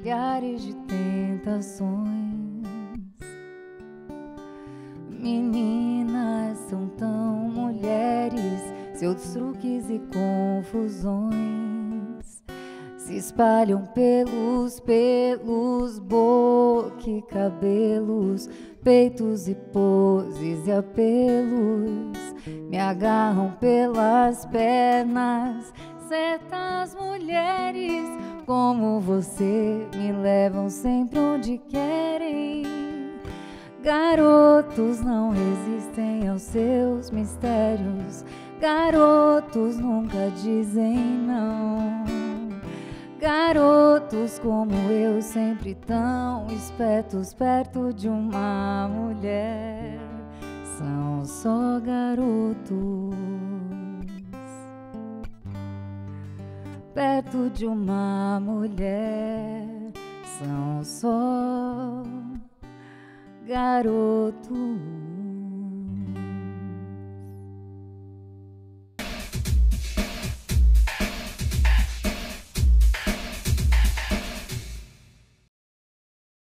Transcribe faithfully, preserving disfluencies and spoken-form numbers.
milhares de tentações. Meninas são tão mulheres, seus truques e confusões se espalham pelos pelos, boca e cabelos, peitos e poses e apelos, me agarram pelas pernas. Certas mulheres como você me levam sempre onde querem. Garotos não resistem aos seus mistérios, garotos nunca dizem não. Garotos como eu, sempre tão espertos perto de uma mulher, são só garotos perto de uma mulher, são só garotos.